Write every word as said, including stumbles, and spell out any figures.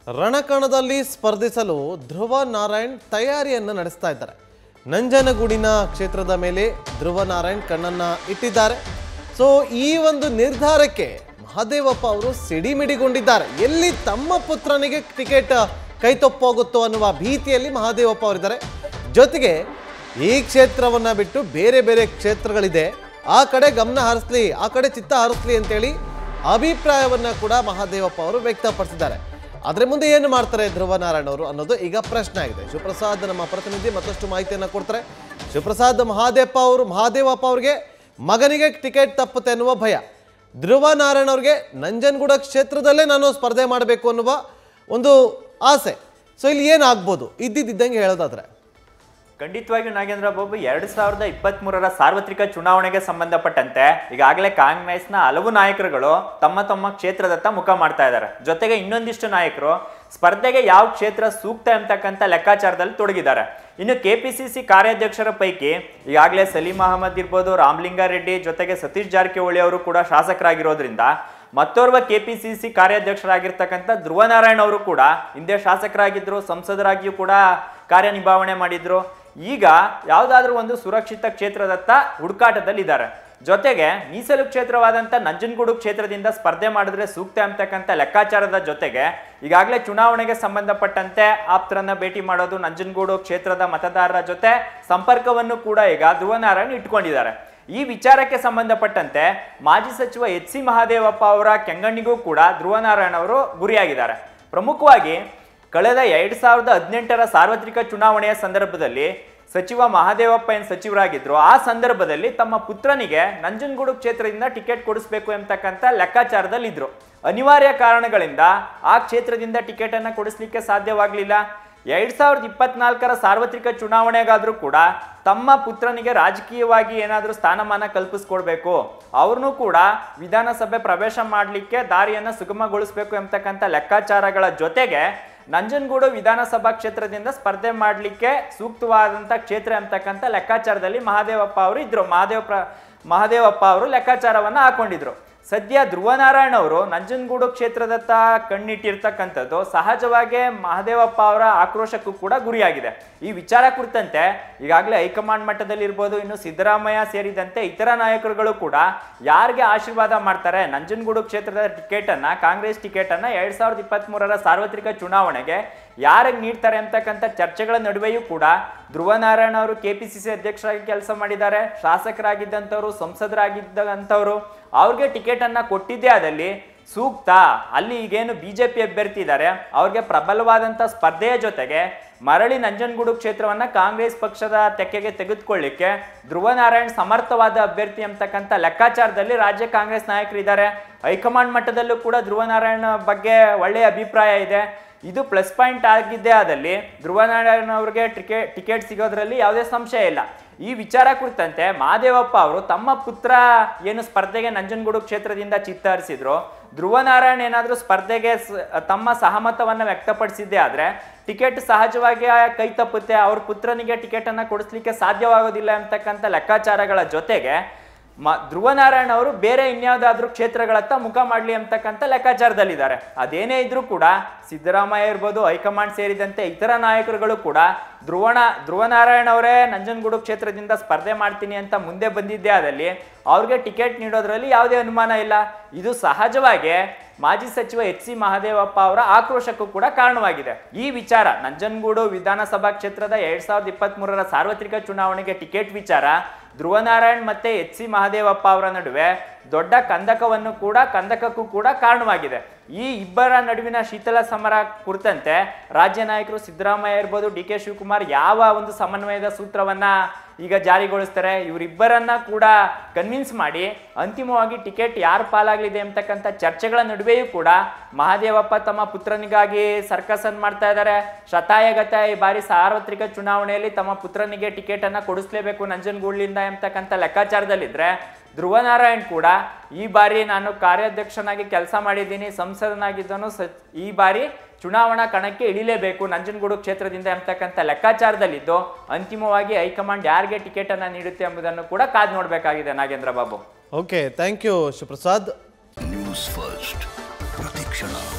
ರಣಕಣದಲ್ಲಿ ಸ್ಪರ್ಧಿಸಲು ಧ್ರುವ ನಾರಾಯಣ್ ತಯಾರಿಯನ್ನು ನಡೆಸ್ತಾ ಇದ್ದಾರೆ. ನಂಜನಗೂಡಿನ ಕ್ಷೇತ್ರದ ಮೇಲೆ ಧ್ರುವ ನಾರಾಯಣ್ ಕಣ್ಣನ್ನ ಇಟ್ಟಿದ್ದಾರೆ. ಸೊ ಈ ಒಂದು ನಿರ್ಧಾರಕ್ಕೆ ಮಹದೇವಪ್ಪ ಅವರು ಸಿಡಿಮಿಡಿಗೊಂಡಿದ್ದಾರೆ. ಎಲ್ಲಿ ತಮ್ಮ ಪುತ್ರನಿಗೆ ಟಿಕೆಟ್ ಕೈತಪ್ಪೋಗುತ್ತೋ ಅನ್ನುವ ಭೀತಿಯಲ್ಲಿ ಮಹದೇವಪ್ಪ ಅವರಿದ್ದಾರೆ. ಜೊತೆಗೆ ಈ ಕ್ಷೇತ್ರವನ್ನ ಬಿಟ್ಟು ಬೇರೆ ಬೇರೆ ಕ್ಷೇತ್ರಗಳಿದೆ, ಆ ಕಡೆ ಗಮನ ಹರಿಸಲಿ, ಆ ಕಡೆ ಚಿತ್ತ ಹರಿಸಲಿ ಅಂತೇಳಿ ಅಭಿಪ್ರಾಯವನ್ನ ಕೂಡ ಮಹದೇವಪ್ಪ ಅವರು ವ್ಯಕ್ತಪಡಿಸಿದ್ದಾರೆ. ಅದರ ಮುಂದೆ ಏನು ಮಾಡ್ತಾರೆ ಧ್ರುವ ನಾರಾಯಣ್ ಅವರು ಅನ್ನೋದು ಈಗ ಪ್ರಶ್ನೆ ಆಗಿದೆ. ಶಿವಪ್ರಸಾದ್ ನಮ್ಮ ಪ್ರತಿನಿಧಿ ಮತ್ತಷ್ಟು ಮಾಹಿತಿಯನ್ನು ಕೊಡ್ತಾರೆ. ಶಿವಪ್ರಸಾದ್, ಮಹದೇವಪ್ಪ ಅವರು ಮಹದೇವಪ್ಪ ಅವರಿಗೆ ಮಗನಿಗೆ ಟಿಕೆಟ್ ತಪ್ಪುತ್ತೆ ಅನ್ನುವ ಭಯ, ಧ್ರುವ ನಾರಾಯಣ್ ಅವ್ರಿಗೆ ನಂಜನಗೂಡ ಕ್ಷೇತ್ರದಲ್ಲೇ ನಾನು ಸ್ಪರ್ಧೆ ಮಾಡಬೇಕು ಅನ್ನುವ ಒಂದು ಆಸೆ. ಸೊ ಇಲ್ಲಿ ಏನಾಗ್ಬೋದು ಇದ್ದಿದ್ದಂಗೆ ಹೇಳೋದಾದ್ರೆ? ಖಂಡಿತವಾಗಿಯೂ ನಾಗೇಂದ್ರ ಬಾಬು, ಎರಡ್ ಸಾವಿರದ ಇಪ್ಪತ್ತ್ ಮೂರರ ಸಾರ್ವತ್ರಿಕ ಚುನಾವಣೆಗೆ ಸಂಬಂಧಪಟ್ಟಂತೆ ಈಗಾಗಲೇ ಕಾಂಗ್ರೆಸ್ನ ಹಲವು ನಾಯಕರುಗಳು ತಮ್ಮ ತಮ್ಮ ಕ್ಷೇತ್ರದತ್ತ ಮುಖ ಮಾಡ್ತಾ ಇದ್ದಾರೆ. ಜೊತೆಗೆ ಇನ್ನೊಂದಿಷ್ಟು ನಾಯಕರು ಸ್ಪರ್ಧೆಗೆ ಯಾವ ಕ್ಷೇತ್ರ ಸೂಕ್ತ ಅಂತಕ್ಕಂಥ ಲೆಕ್ಕಾಚಾರದಲ್ಲಿ ತೊಡಗಿದ್ದಾರೆ. ಇನ್ನು ಕೆಪಿಸಿಸಿ ಕಾರ್ಯಾಧ್ಯಕ್ಷರ ಪೈಕಿ ಈಗಾಗಲೇ ಸಲೀಂ ಅಹಮದ್ ಇರ್ಬೋದು, ರಾಮಲಿಂಗಾರೆಡ್ಡಿ, ಜೊತೆಗೆ ಸತೀಶ್ ಜಾರಕಿಹೊಳಿ ಅವರು ಕೂಡ ಶಾಸಕರಾಗಿರೋದ್ರಿಂದ ಮತ್ತೋರ್ವ ಕೆಪಿಸಿಸಿ ಕಾರ್ಯಾಧ್ಯಕ್ಷರಾಗಿರ್ತಕ್ಕಂಥ ಧ್ರುವ ನಾರಾಯಣ್ ಅವರು ಕೂಡ ಹಿಂದೆ ಶಾಸಕರಾಗಿದ್ರು, ಸಂಸದರಾಗಿಯೂ ಕೂಡ ಕಾರ್ಯನಿರ್ವಹಣೆ ಮಾಡಿದ್ರು. ಈಗ ಯಾವುದಾದ್ರೂ ಒಂದು ಸುರಕ್ಷಿತ ಕ್ಷೇತ್ರದತ್ತ ಹುಡುಕಾಟದಲ್ಲಿದ್ದಾರೆ. ಜೊತೆಗೆ ಮೀಸಲು ಕ್ಷೇತ್ರವಾದಂಥ ನಂಜನಗೂಡು ಕ್ಷೇತ್ರದಿಂದ ಸ್ಪರ್ಧೆ ಮಾಡಿದ್ರೆ ಸೂಕ್ತ ಅಂತಕ್ಕಂಥ ಲೆಕ್ಕಾಚಾರದ ಜೊತೆಗೆ ಈಗಾಗಲೇ ಚುನಾವಣೆಗೆ ಸಂಬಂಧಪಟ್ಟಂತೆ ಆಪ್ತರನ್ನ ಭೇಟಿ ಮಾಡೋದು, ನಂಜನಗೂಡು ಕ್ಷೇತ್ರದ ಮತದಾರರ ಜೊತೆ ಸಂಪರ್ಕವನ್ನು ಕೂಡ ಈಗ ಧ್ರುವ ನಾರಾಯಣ್ ಇಟ್ಕೊಂಡಿದ್ದಾರೆ. ಈ ವಿಚಾರಕ್ಕೆ ಸಂಬಂಧಪಟ್ಟಂತೆ ಮಾಜಿ ಸಚಿವ ಎಚ್ ಸಿ ಮಹದೇವಪ್ಪ ಅವರ ಕೆಂಗಣ್ಣಿಗೂ ಕೂಡ ಧ್ರುವ ನಾರಾಯಣ್ ಅವರು ಗುರಿಯಾಗಿದ್ದಾರೆ. ಪ್ರಮುಖವಾಗಿ ಕಳೆದ ಎರಡ್ ಸಾವಿರದ ಹದಿನೆಂಟರ ಸಾರ್ವತ್ರಿಕ ಚುನಾವಣೆಯ ಸಂದರ್ಭದಲ್ಲಿ ಸಚಿವ ಮಹದೇವಪ್ಪ ಏನು ಸಚಿವರಾಗಿದ್ರು, ಆ ಸಂದರ್ಭದಲ್ಲಿ ತಮ್ಮ ಪುತ್ರನಿಗೆ ನಂಜನಗೂಡು ಕ್ಷೇತ್ರದಿಂದ ಟಿಕೆಟ್ ಕೊಡಿಸ್ಬೇಕು ಎಂಬತಕ್ಕಂಥ ಲೆಕ್ಕಾಚಾರದಲ್ಲಿ ಇದ್ರು. ಅನಿವಾರ್ಯ ಕಾರಣಗಳಿಂದ ಆ ಕ್ಷೇತ್ರದಿಂದ ಟಿಕೆಟ್ ಅನ್ನ ಕೊಡಿಸ್ಲಿಕ್ಕೆ ಸಾಧ್ಯವಾಗಲಿಲ್ಲ. ಎರಡ್ ಸಾವಿರದ ಇಪ್ಪತ್ನಾಲ್ಕರ ಸಾರ್ವತ್ರಿಕ ಚುನಾವಣೆಗಾದ್ರೂ ಕೂಡ ತಮ್ಮ ಪುತ್ರನಿಗೆ ರಾಜಕೀಯವಾಗಿ ಏನಾದರೂ ಸ್ಥಾನಮಾನ ಕಲ್ಪಿಸ್ಕೊಡ್ಬೇಕು, ಅವ್ರನ್ನೂ ಕೂಡ ವಿಧಾನಸಭೆ ಪ್ರವೇಶ ಮಾಡಲಿಕ್ಕೆ ದಾರಿಯನ್ನು ಸುಗಮಗೊಳಿಸಬೇಕು ಎಂಬತಕ್ಕಂಥ ಲೆಕ್ಕಾಚಾರಗಳ ಜೊತೆಗೆ ನಂಜನಗೂಡು ವಿಧಾನಸಭಾ ಕ್ಷೇತ್ರದಿಂದ ಸ್ಪರ್ಧೆ ಮಾಡಲಿಕ್ಕೆ ಸೂಕ್ತವಾದಂಥ ಕ್ಷೇತ್ರ ಅಂತಕ್ಕಂಥ ಲೆಕ್ಕಾಚಾರದಲ್ಲಿ ಮಹದೇವಪ್ಪ ಅವರು ಇದ್ರು. ಮಹದೇವ ಮಹದೇವಪ್ಪ ಅವರು ಲೆಕ್ಕಾಚಾರವನ್ನು ಹಾಕೊಂಡಿದ್ರು. ಸದ್ಯ ಧ್ರುವ ನಾರಾಯಣ್ ಅವರು ನಂಜನಗೂಡು ಕ್ಷೇತ್ರದತ್ತ ಕಣ್ಣಿಟ್ಟಿರ್ತಕ್ಕಂಥದ್ದು ಸಹಜವಾಗಿ ಮಹದೇವಪ್ಪ ಅವರ ಆಕ್ರೋಶಕ್ಕೂ ಕೂಡ ಗುರಿಯಾಗಿದೆ. ಈ ವಿಚಾರ ಕುರಿತಂತೆ ಈಗಾಗಲೇ ಹೈಕಮಾಂಡ್ ಮಟ್ಟದಲ್ಲಿ ಇರ್ಬೋದು, ಇನ್ನು ಸಿದ್ದರಾಮಯ್ಯ ಸೇರಿದಂತೆ ಇತರ ನಾಯಕರುಗಳು ಕೂಡ ಯಾರಿಗೆ ಆಶೀರ್ವಾದ ಮಾಡ್ತಾರೆ, ನಂಜನಗೂಡು ಕ್ಷೇತ್ರದ ಟಿಕೆಟ್ ಅನ್ನ, ಕಾಂಗ್ರೆಸ್ ಟಿಕೆಟ್ ಅನ್ನ ಎರಡ್ ಸಾವಿರದ ಇಪ್ಪತ್ತ್ ಮೂರರ ಸಾರ್ವತ್ರಿಕ ಚುನಾವಣೆಗೆ ಯಾರಿಗೆ ನೀಡ್ತಾರೆ ಅಂತಕ್ಕಂಥ ಚರ್ಚೆಗಳ ನಡುವೆಯೂ ಕೂಡ ಧ್ರುವ ನಾರಾಯಣ್ ಅವರು ಕೆಪಿಸಿಸಿ ಅಧ್ಯಕ್ಷರಾಗಿ ಕೆಲಸ ಮಾಡಿದ್ದಾರೆ, ಶಾಸಕರಾಗಿದ್ದಂಥವ್ರು, ಸಂಸದರಾಗಿದ್ದಂಥವ್ರು, ಅವ್ರಿಗೆ ಟಿಕೆಟ್ ಅನ್ನ ಕೊಟ್ಟಿದ್ದೇ ಆದಲ್ಲಿ ಸೂಕ್ತ. ಅಲ್ಲಿ ಈಗೇನು ಬಿಜೆಪಿ ಅಭ್ಯರ್ಥಿ ಇದ್ದಾರೆ ಅವ್ರಿಗೆ ಪ್ರಬಲವಾದಂಥ ಸ್ಪರ್ಧೆಯ ಜೊತೆಗೆ ಮರಳಿ ನಂಜನಗೂಡು ಕ್ಷೇತ್ರವನ್ನ ಕಾಂಗ್ರೆಸ್ ಪಕ್ಷದ ತೆಕ್ಕೆಗೆ ತೆಗೆದುಕೊಳ್ಳಿಕ್ಕೆ ಧ್ರುವ ನಾರಾಯಣ್ ಸಮರ್ಥವಾದ ಅಭ್ಯರ್ಥಿ ಅಂತಕ್ಕಂಥ ಲೆಕ್ಕಾಚಾರದಲ್ಲಿ ರಾಜ್ಯ ಕಾಂಗ್ರೆಸ್ ನಾಯಕರಿದ್ದಾರೆ. ಹೈಕಮಾಂಡ್ ಮಟ್ಟದಲ್ಲೂ ಕೂಡ ಧ್ರುವ ನಾರಾಯಣ್ ಬಗ್ಗೆ ಒಳ್ಳೆಯ ಅಭಿಪ್ರಾಯ ಇದೆ. ಇದು ಪ್ಲಸ್ ಪಾಯಿಂಟ್ ಆಗಿದ್ದೇ ಆದಲ್ಲಿ ಧ್ರುವ ನಾರಾಯಣ್ ಅವರಿಗೆ ಟಿಕೆಟ್ ಟಿಕೆಟ್ ಸಿಗೋದ್ರಲ್ಲಿ ಯಾವುದೇ ಸಂಶಯ ಇಲ್ಲ. ಈ ವಿಚಾರ ಕುರಿತಂತೆ ಮಹದೇವಪ್ಪ ಅವರು ತಮ್ಮ ಪುತ್ರ ಏನು ಸ್ಪರ್ಧೆಗೆ ನಂಜನಗೂಡು ಕ್ಷೇತ್ರದಿಂದ ಚಿತ್ತರಿಸಿದ್ರು, ಧ್ರುವ ನಾರಾಯಣ್ ಏನಾದರೂ ಸ್ಪರ್ಧೆಗೆ ತಮ್ಮ ಸಹಮತವನ್ನು ವ್ಯಕ್ತಪಡಿಸಿದ್ದೇ ಆದರೆ ಟಿಕೆಟ್ ಸಹಜವಾಗಿ ಕೈ ತಪ್ಪುತ್ತೆ, ಅವ್ರ ಪುತ್ರನಿಗೆ ಟಿಕೆಟ್ ಅನ್ನ ಕೊಡಿಸ್ಲಿಕ್ಕೆ ಸಾಧ್ಯವಾಗೋದಿಲ್ಲ ಅಂತಕ್ಕಂಥ ಲೆಕ್ಕಾಚಾರಗಳ ಜೊತೆಗೆ ಮ ಧ್ರುವ ನಾರಾಯಣ್ ಅವರು ಬೇರೆ ಇನ್ಯಾವುದಾದ್ರೂ ಕ್ಷೇತ್ರಗಳತ್ತ ಮುಖ ಮಾಡಲಿ ಅಂತಕ್ಕಂಥ ಲೆಕ್ಕಾಚಾರದಲ್ಲಿದ್ದಾರೆ. ಅದೇನೇ ಇದ್ರೂ ಕೂಡ ಸಿದ್ದರಾಮಯ್ಯ ಇರ್ಬೋದು, ಹೈಕಮಾಂಡ್ ಸೇರಿದಂತೆ ಇತರ ನಾಯಕರುಗಳು ಕೂಡ ಧ್ರುವಣ ಧ್ರುವ ನಾರಾಯಣ್ ಅವರೇ ನಂಜನಗೂಡು ಕ್ಷೇತ್ರದಿಂದ ಸ್ಪರ್ಧೆ ಮಾಡ್ತೀನಿ ಅಂತ ಮುಂದೆ ಬಂದಿದ್ದೇ ಆದಲ್ಲಿ ಅವ್ರಿಗೆ ಟಿಕೆಟ್ ನೀಡೋದ್ರಲ್ಲಿ ಯಾವುದೇ ಅನುಮಾನ ಇಲ್ಲ. ಇದು ಸಹಜವಾಗಿ ಮಾಜಿ ಸಚಿವ ಎಚ್ ಸಿ ಮಹದೇವಪ್ಪ ಅವರ ಆಕ್ರೋಶಕ್ಕೂ ಕೂಡ ಕಾರಣವಾಗಿದೆ. ಈ ವಿಚಾರ ನಂಜನಗೂಡು ವಿಧಾನಸಭಾ ಕ್ಷೇತ್ರದ ಎರಡ್ ಸಾವಿರದ ಇಪ್ಪತ್ತ್ ಮೂರರ ಸಾರ್ವತ್ರಿಕ ಚುನಾವಣೆಗೆ ಟಿಕೆಟ್ ವಿಚಾರ ಧ್ರುವ ನಾರಾಯಣ್ ಮತ್ತೆ ಎಚ್ ಸಿ ಮಹದೇವಪ್ಪ ಅವರ ನಡುವೆ ದೊಡ್ಡ ಕಂದಕವನ್ನು ಕೂಡ ಕಂದಕಕ್ಕೂ ಕೂಡ ಕಾರಣವಾಗಿದೆ. ಈ ಇಬ್ಬರ ನಡುವಿನ ಶೀತಲ ಸಮರ ಕುರಿತಂತೆ ರಾಜ್ಯ ನಾಯಕರು ಸಿದ್ದರಾಮಯ್ಯ ಇರ್ಬೋದು, ಡಿ ಕೆ ಶಿವಕುಮಾರ್ ಯಾವ ಒಂದು ಸಮನ್ವಯದ ಸೂತ್ರವನ್ನ ಈಗ ಜಾರಿಗೊಳಿಸ್ತಾರೆ, ಇವರಿಬ್ಬರನ್ನ ಕೂಡ ಕನ್ವಿನ್ಸ್ ಮಾಡಿ ಅಂತಿಮವಾಗಿ ಟಿಕೆಟ್ ಯಾರ ಪಾಲಾಗಲಿದೆ ಅಂತಕ್ಕಂಥ ಚರ್ಚೆಗಳ ನಡುವೆಯೂ ಕೂಡ ಮಹದೇವಪ್ಪ ತಮ್ಮ ಪುತ್ರನಿಗಾಗಿ ಸರ್ಕಸ್ ಅನ್ನು ಮಾಡ್ತಾ ಇದ್ದಾರೆ. ಶತಾಯಗತ ಈ ಬಾರಿ ಸಾರ್ವತ್ರಿಕ ಚುನಾವಣೆಯಲ್ಲಿ ತಮ್ಮ ಪುತ್ರನಿಗೆ ಟಿಕೆಟ್ ಅನ್ನ ಕೊಡಿಸ್ಲೇಬೇಕು ನಂಜನಗೂಡಿನಿಂದ ಎಂಬತಕ್ಕಂಥ ಲೆಕ್ಕಾಚಾರದಲ್ಲಿದ್ರೆ ಧ್ರುವ ನಾರಾಯಣ್ ಕೂಡ ಈ ಬಾರಿ ನಾನು ಕಾರ್ಯಾಧ್ಯಕ್ಷನಾಗಿ ಕೆಲಸ ಮಾಡಿದ್ದೀನಿ, ಸಂಸದನಾಗಿದ್ದನು, ಸ ಈ ಬಾರಿ ಚುನಾವಣಾ ಕಣಕ್ಕೆ ಇಳಿಲೇಬೇಕು ನಂಜನಗೂಡು ಕ್ಷೇತ್ರದಿಂದ ಎಂಬತಕ್ಕಂಥ ಲೆಕ್ಕಾಚಾರದಲ್ಲಿದ್ದು ಅಂತಿಮವಾಗಿ ಹೈಕಮಾಂಡ್ ಯಾರಿಗೆ ಟಿಕೆಟ್ ಅನ್ನು ನೀಡುತ್ತೆ ಎಂಬುದನ್ನು ಕೂಡ ಕಾದು ನೋಡಬೇಕಾಗಿದೆ Nagendra Babu. Okay, thank you Shivaprasad. News first ಪ್ರತಿಕ್ಷಣ.